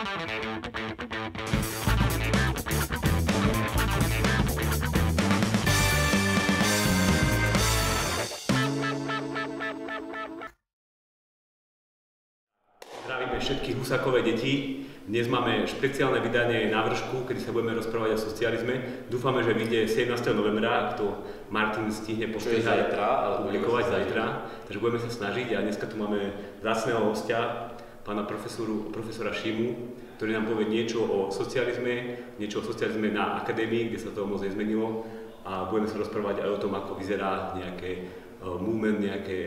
Zdravíme všetky Husákové deti. Dnes máme špeciálne vydanie návršku, kedy sa budeme rozprávať o socializme. Dúfame, že vyjde 17. novembra, ak to Martin stihne postrihať a publikovať zajtra. Takže budeme sa snažiť a dneska tu máme vzácneho hostia, pána profesora Šimu, ktorý nám povie niečo o socializme na akadémii, kde sa to moc nezmenilo. A budeme sa rozprávať aj o tom, ako vyzerá nejaké movement,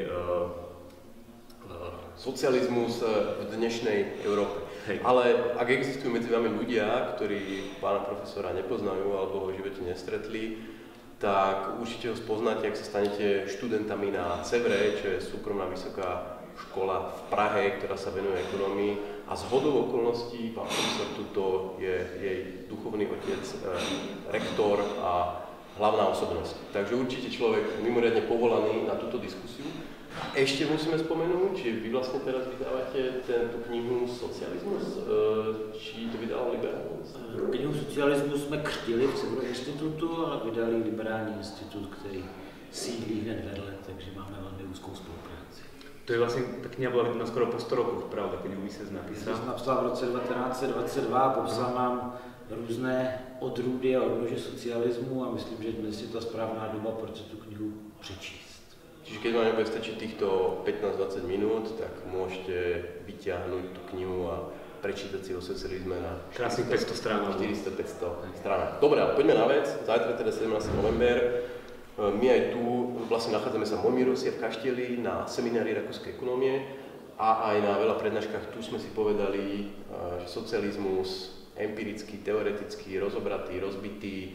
socializmus v dnešnej Európe. Hej. Ale ak existujú medzi vami ľudia, ktorí pána profesora nepoznajú alebo ho v živote nestretli, tak určite ho spoznáte, ak sa stanete študentami na CEVRE, čo je súkromná vysoká škola v Prahe, ktorá sa venuje ekonomii. A zhodou okolností pán profesor tuto je jej duchovný otec, rektor a hlavná osobnosť. Takže určite človek mimoriadne povolaný na túto diskusiu. Ešte musíme spomenúť, či vy vlastne teraz vydávate tú knihu Socializmus, či to vydal Liberální institut? Knihu Socialismus jsme křtili v CEVRu institutu, ale vydali Liberální institut, který sídlí hned vedle, takže máme velmi úzkou spolupráci. To je vlastne, tá kniha bola vydaná skoro po 100 rokoch, pravda, keď Ulysses napísal? To jsem napsal v roce 1922, popsal nám různé odrůdy a odnože socialismu a myslím, že dnes je ta správná doba, proč tu knihu přečíst. Čiže keď vám nebude stačiť týchto 15-20 minút, tak môžete vyťahnuť tú knihu a prečítať si o socializme na 400-500 strán. 400-500 stránach. Dobre, ale poďme na vec. Zajtra teda 17. november. My aj tu vlastne nachádzame sa v Mojmírovci v Kaštieli na seminári rakúskej ekonomie a aj na veľa prednáškach tu sme si povedali, že socializmus empirický, teoretický, rozobratý, rozbitý,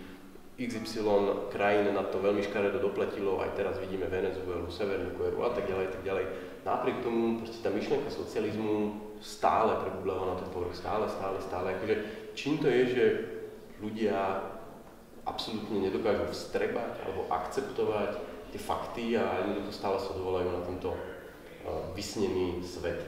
XY krajín na to veľmi škaredo doplatilo, aj teraz vidíme Venezuelu, Severnú Kóreu a tak ďalej, tak ďalej. Napriek tomu proste tá myšlienka socializmu stále prebudláva na ten povrch, stále. Akože čím to je, že ľudia absolútne nedokážu vstrebať alebo akceptovať tie fakty a jednoducho stále sa dovolajú na tento vysnený svet.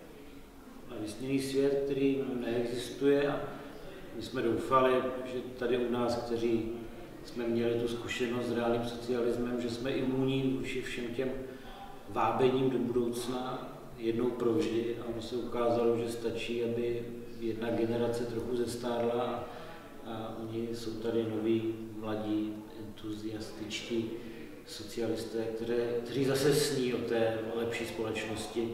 Vysněný svět, který neexistuje a my jsme doufali, že tady u nás, kteří jsme měli tu zkušenost s reálným socialismem, že jsme imunní vůči všem těm vábením do budoucna jednou provždy a ono se ukázalo, že stačí, aby jedna generace trochu zestárla a oni jsou tady noví, mladí, entuziastičtí socialisté, kteří zase sní o té lepší společnosti,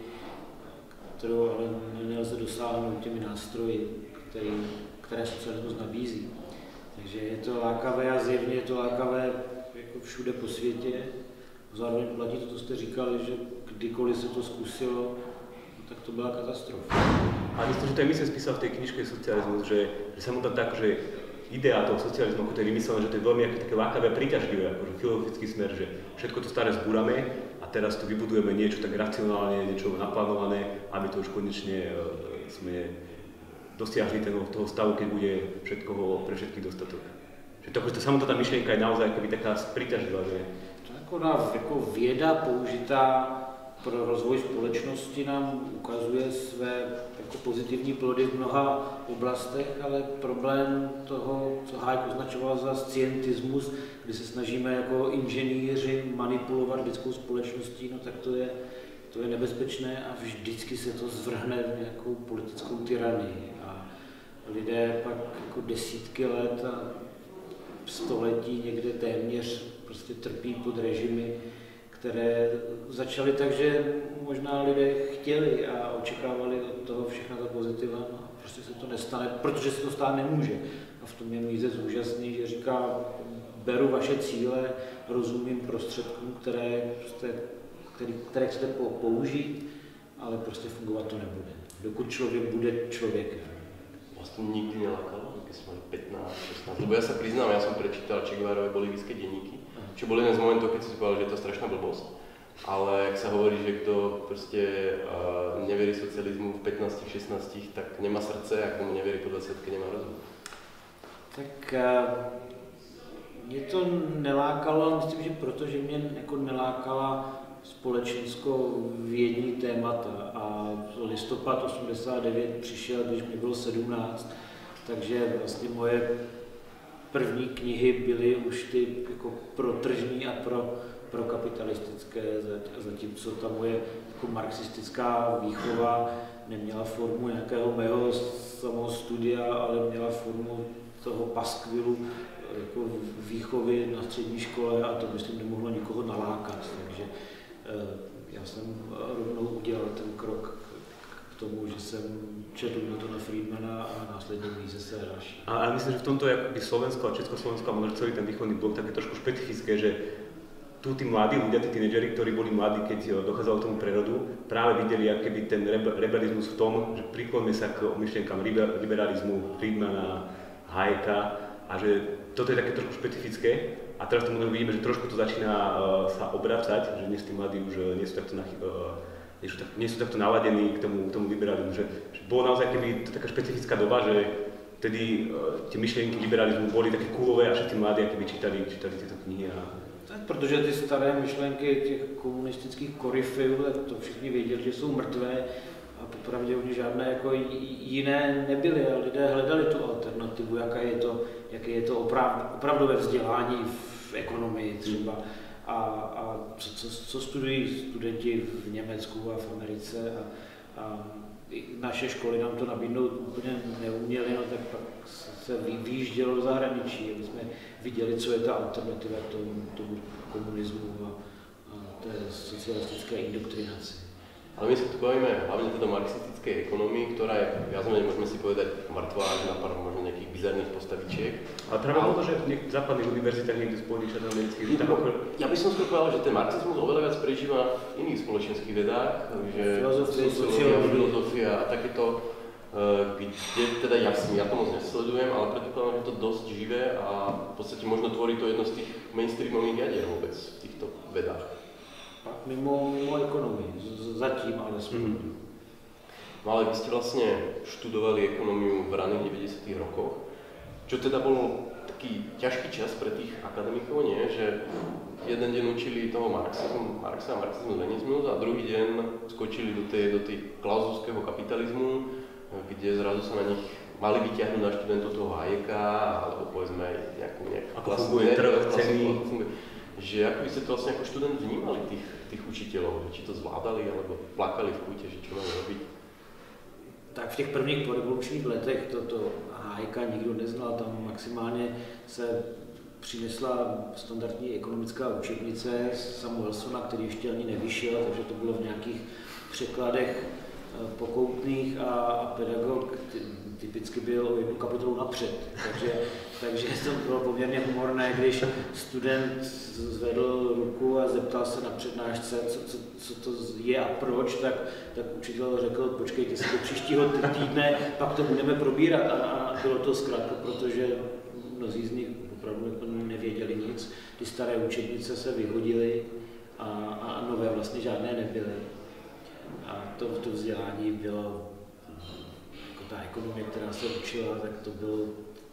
kterou ale nelze dosáhnout těmi nástroji, které socialismus nabízí. Takže je to lákavé a zjevně je to lákavé jako všude po světě. Zároveň platí to, co jste říkali, že kdykoliv se to zkusilo, tak to byla katastrofa. A myslím, že to aj Mises spísal v tej knižke Socializmus, že sa mu dá tak, že idea toho socializmu, ako to je vymyslené, že to je veľmi také lákavé a príťažlivé, akože filozofický smer, že všetko to staré zbúrame a teraz tu vybudujeme niečo tak racionálne, niečo naplánované, aby to už konečne sme dosiahli toho stavu, keď bude všetkoho pre všetkých dostatok. Že to samotná tá myšlienka je naozaj taká príťažlivá, že... To jako věda použitá pro rozvoj společnosti nám ukazuje své jako pozitivní plody v mnoha oblastech, ale problém toho, co Hayek označoval za scientismus, kdy se snažíme jako inženýři manipulovat lidskou společností, no tak to je nebezpečné a vždycky se to zvrhne v nějakou politickou tyranii. A lidé pak jako desítky let a století někde téměř prostě trpí pod režimy, které začaly tak, že možná lidé chtěli a očekávali od toho všechna ta pozitiva, no a prostě se to nestane, protože se to stát nemůže. A v tom je Mises úžasný, že říká, beru vaše cíle, rozumím prostředkům, které chcete použít, ale prostě fungovat to nebude, dokud člověk bude člověkem. Vlastne nikdy nelákalo, keď som mali 15, 16, lebo ja sa priznám, ja som prečítal Che Guevarové bolivijské denníky, čo bol jeden z momentov, keď som si povedal, že je to strašná blbosť. Ale ak sa hovorí, že kto proste neverí socializmu v 15, 16, tak nemá srdce, a komu neverí po 20, nemá rozum. Tak mě to nelákalo, ale myslím, že protože mě jako nelákala společensko-vědní témata a listopad 89 přišel, když mi bylo 17, takže vlastně moje první knihy byly už ty jako protržní a pro kapitalistické, zatímco ta moje jako marxistická výchova neměla formu nějakého mého samostudia, ale měla formu toho paskvilu jako výchovy na střední škole a to myslím nemohlo nikoho nalákat, takže já jsem rovnou udělal ten krok k tomu, že jsem četl Miltona Friedmana a následně Misese a další. A myslím, že v tomto je Slovensko a Československo a možno celý ten východný blok také trošku špecifické, že tu tí mladí ľudia, tí tínedžeri, ktorí boli mladí, keď dochádzalo k tomu prerodu, práve videli akoby ten rebelizmus v tom, že prikloňme sa k myšlienkam liberalizmu, Friedmana, Hayeka a že toto je také trošku špecifické. A teraz to možno vidíme, že trošku to začína sa obracať, že dnes tí mladí už nie sú takto naladení k tomu liberalizmu. Že bolo naozaj akoby taká špecifická doba, že vtedy tie myšlienky liberalizmu boli také coolové a všetci mladí akoby čítali tieto knihy. Protože ty staré myšlenky těch komunistických koryfejů, to všichni věděli, že jsou mrtvé a popravdě oni žádné jako jiné nebyly a lidé hledali tu alternativu, jaké je to opravdové vzdělání v ekonomii třeba a co studují studenti v Německu a v Americe a naše školy nám to nabídnout úplně neuměly, no tak pak se vyjíždělo do zahraničí, aby jsme viděli, co je ta alternativa k tomu komunismu a té socialistické indoktrinaci. Ale my sa tu bavíme hlavne teda marxistickej ekonomii, ktorá je, viac menej môžeme si povedať, mŕtvá na pár možno nejakých bizarných postavičiek. Ale práve to, že v západných univerzitách niekde v Spojených štátoch amerických... Ja by som skôr povedal, že ten marxizmus oveľa viac prežíva v iných spoločenských vedách, že filozofia a takéto, kde teda ja to moc nesledujem, ale predpokladám, že to dosť živé a v podstate možno tvorí to jedno z tých mainstreamových jadier vôbec v týchto vedách. Pak mimo ekonomii, zatím alespoň. No ale vy ste vlastne študovali ekonómiu v raných 90. rokoch, čo teda bol taký ťažký čas pre tých akademikov, nie? Že jeden deň učili toho Marxa, marxizmus, leninizmus a druhý deň skočili do tej klauzovského kapitalizmu, kde zrazu sa na nich mali vyťahnuť na študentov toho Hayeka, alebo povedzme nejakú funguje trh, ceny. Že ako by ste to vlastne ako študent vnímali tých učiteľov, či to zvládali, alebo plakali v kúte, že čo majú robiť? Tak v těch prvních porevolučních letech toto Hayeka nikdo neznal, tam maximálně se přinesla standardní ekonomická učebnice Samuelsona, který ještě ani nevyšel, takže to bylo v nějakých překladech pokoutných a pedagog typicky byl o jednu kapitolu napřed, takže to bylo poměrně humorné, když student zvedl ruku a zeptal se na přednášce, co to je a proč, tak učitel řekl, počkejte si do příštího týdne, pak to budeme probírat a bylo to zkrátka, protože mnozí z nich opravdu nevěděli nic, ty staré učebnice se vyhodily a nové vlastně žádné nebyly. A to vzdělání bylo, jako ta ekonomie, která se učila, tak to bylo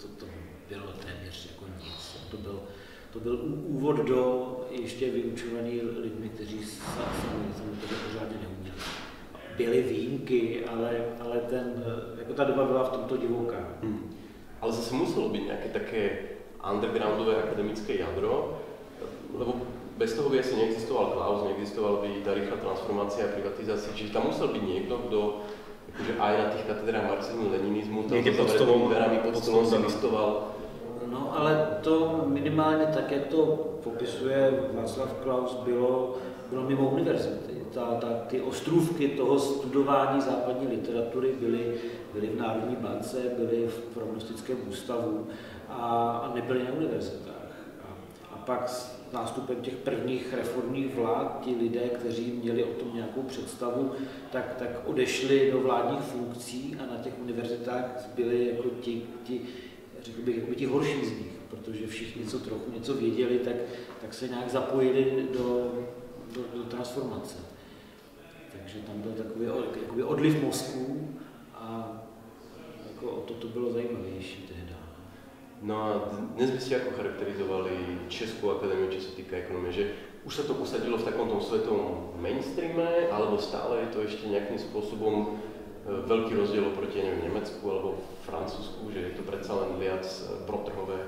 téměř jako nic. To byl úvod do ještě vyučovaný lidmi, kteří sami to pořádně neuměli. Byly výjimky, ale jako ta doba byla v tomto divoká. Ale zase muselo byť nejaké také undergroundové akademické jadro, lebo bez toho by asi neexistoval Klaus, neexistovala by tá rýchla transformácia a privatizácia, čiže tam musel byť niekto, kto akože aj na tých katedrách marxizmu, leninizmu, tam za zavretými dverami pod stolom si listoval. No ale to minimálně tak, jak to popisuje Václav Klaus, bylo mimo univerzity. Ty ostrůvky toho studování západní literatury byly v Národní bance, byly v prognostickém ústavu a nebyly na univerzitách. A pak s nástupem těch prvních reformních vlád ti lidé, kteří měli o tom nějakou představu, tak odešli do vládních funkcí a na těch univerzitách byli jako řekl bych, jako ti horší z nich, protože všichni, co trochu něco věděli, tak se nějak zapojili do transformace. Takže tam byl takový odliv mozků a jako o to bylo zajímavější tehdy. No a dnes by ste ako charakterizovali Českú akadémiu, čo sa týka ekonomie, že už sa to usadilo v takom tom svetovom mainstreame, alebo stále je to ešte nejakým spôsobom veľký rozdiel oproti, neviem, Nemecku alebo Francúzsku, že je to predsa len viac protrhové?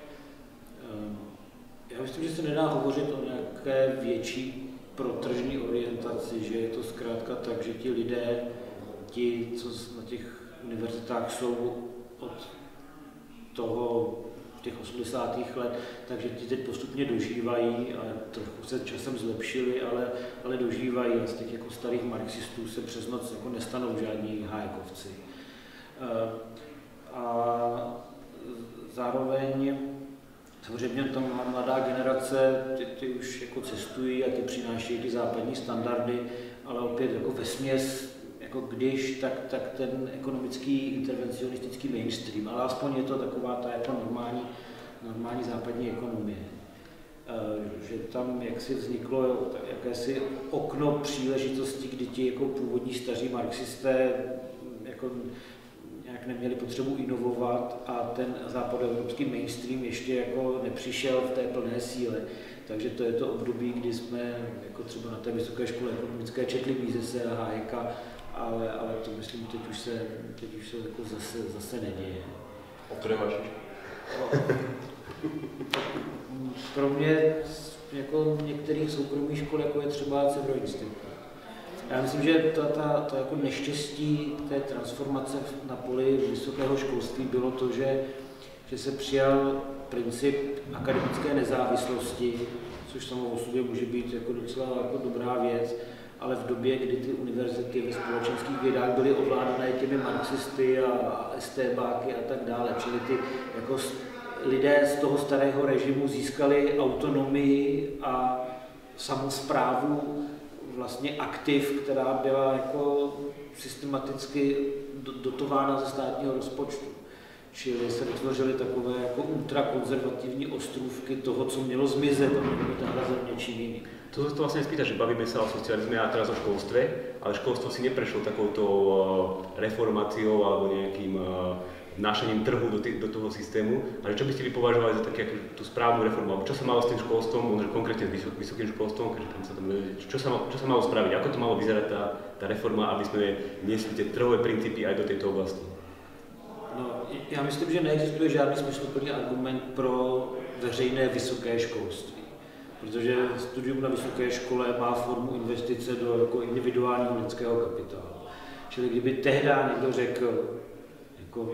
Já myslím, že se nedá hovořit o nějaké větší protržní orientaci, že je to zkrátka tak, že ti lidé, ti, co na těch univerzitách jsou od toho těch 80. let, takže ti teď postupně dožívají a trochu se časem zlepšili, ale dožívají. Z těch jako starých marxistů se přes noc jako nestanou žádní Hayekovci. A zároveň samozřejmě tam mladá generace, ty už jako cestují a ty přinášejí ty západní standardy, ale opět jako vesměs, jako když, tak ten ekonomický intervencionistický mainstream, ale aspoň je to taková ta jako normální západní ekonomie. Že tam jaksi vzniklo jakési okno příležitosti, kdy ti jako původní staří marxisté jako nějak neměli potřebu inovovat a ten západoevropský mainstream ještě jako nepřišel v té plné síle. Takže to je to období, kdy jsme jako třeba na té vysoké škole ekonomické četli Misese a Hayeka, ale to myslím, teď už se jako zase neděje. O které máš? Pro mě jako některých soukromých škol, jako je třeba Severoinstitut. Já myslím, že to jako neštěstí té transformace na poli vysokého školství bylo to, že se přijal princip akademické nezávislosti, což samo o sobě může být jako docela jako dobrá věc, ale v době, kdy ty univerzity ve společenských vědách byly ovládané těmi marxisty a estébáky a tak dále, čili ty jako lidé z toho starého režimu získali autonomii a samosprávu vlastně aktiv, která byla jako systematicky dotována ze státního rozpočtu. Čili se vytvořily takové jako ultrakonzervativní ostrůvky toho, co mělo zmizet, a bylo to nahrazeno něčím jiným. To sa to vlastne spýta, že bavíme sa o socializme a teraz o školstve, ale školstvo si neprešlo takouto reformáciou alebo nejakým vnášaním trhu do toho systému. Ale čo by ste vy považovali za také tú správnu reformu? Čo sa malo s tým školstvom, možno konkrétne s vysokým školstvom, keďže tam sa to čo sa malo spraviť? Ako to malo vyzerať tá reforma, aby sme niesli tie trhové princípy aj do tejto oblasti? No, já myslím, že neexistuje žádný smysluplný argument pro veřejné vysoké školství. Protože studium na vysoké škole má formu investice do jako individuálního lidského kapitálu. Čili kdyby tehdy někdo řekl, jako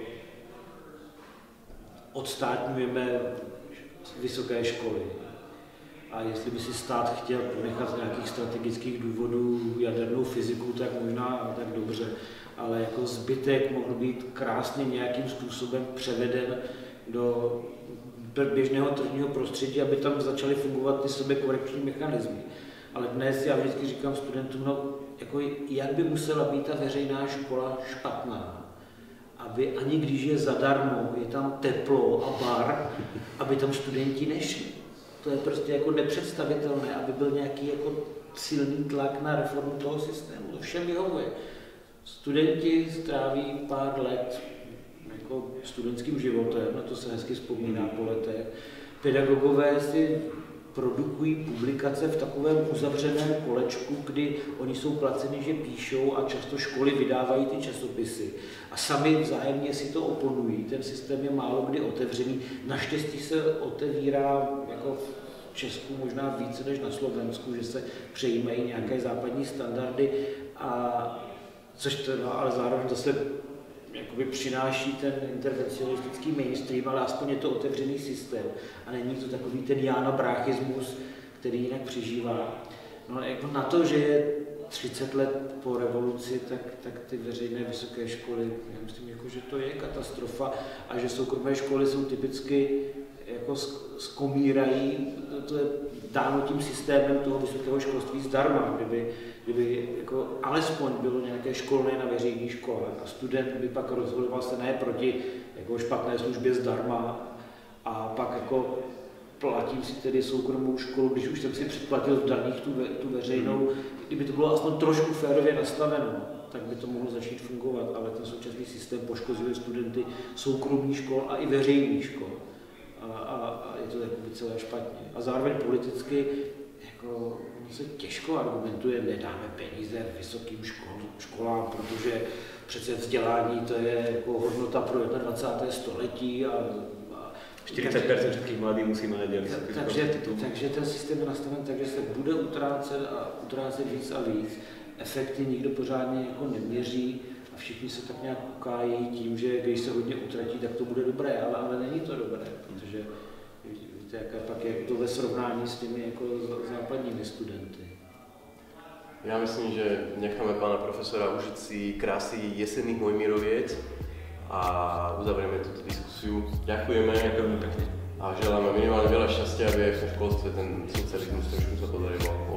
odstátňujeme vysoké školy a jestli by si stát chtěl ponechat z nějakých strategických důvodů jadernou fyziku, tak možná tak dobře, ale jako zbytek mohl být krásně nějakým způsobem převeden do běžného tržního prostředí, aby tam začaly fungovat ty sebekorekční mechanismy. Ale dnes já vždycky říkám studentům, no, jako jak by musela být ta veřejná škola špatná, aby ani když je zadarmo, je tam teplo a bar, aby tam studenti nešli. To je prostě jako nepředstavitelné, aby byl nějaký jako silný tlak na reformu toho systému. To všem vyhovuje. Studenti stráví pár let jako studentským životem, na to se hezky vzpomíná po letech. Pedagogové si produkují publikace v takovém uzavřeném kolečku, kdy oni jsou placeni, že píšou a často školy vydávají ty časopisy. A sami vzájemně si to oponují, ten systém je málo kdy otevřený. Naštěstí se otevírá jako v Česku možná více než na Slovensku, že se přejímají nějaké západní standardy, a což to, no, ale zároveň zase jakoby přináší ten intervencionistický mainstream, ale aspoň je to otevřený systém a není to takový ten Jána Bráchismus, který jinak přežívá. No, jako na to, že je 30 let po revoluci, tak ty veřejné vysoké školy, já myslím, jako, že to je katastrofa a že soukromé školy jsou typicky jako skomírají, to je dáno tím systémem toho vysokého školství zdarma, kdyby jako alespoň bylo nějaké školné na veřejných školách a student by pak rozhodoval se ne proti jako špatné službě zdarma a pak jako platím si tedy soukromou školu, když už jsem si předplatil v daních tu veřejnou, kdyby to bylo aspoň trošku férově nastaveno, tak by to mohlo začít fungovat, ale ten současný systém poškozuje studenty soukromých škol a i veřejných škol. A je to celé špatně. A zároveň politicky jako, se těžko argumentuje, nedáme peníze vysokým školám, protože přece vzdělání to je jako hodnota pro 21. století. 40% všetkých mladých musí mať takže ten systém je nastaven tak, že se bude utrácet víc a víc. Efekty nikdo pořádně jako neměří a všichni se tak nějak ukájí tím, že když se hodně utratí, tak to bude dobré, ale není to dobré, protože víte, pak je to ve srovnání s těmi jako západními studenty. Ja myslím, že necháme pána profesora užiť si krásy jesenných Mojmiroviec a uzavrieme túto diskusiu. Ďakujeme pekne a želáme minimálne veľa šťastia, aby aj v tom školstve ten socializmus trošku sa podarilo